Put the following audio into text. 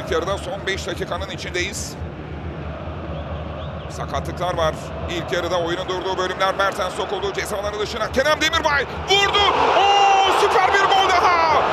ilk yarıda. Son 5 dakikanın içindeyiz. Sakatlıklar var. İlk yarıda oyunun durduğu bölümler. Mertens sokuldu ceza alanı dışına. Kerem Demirbay vurdu. Oo, süper bir gol daha.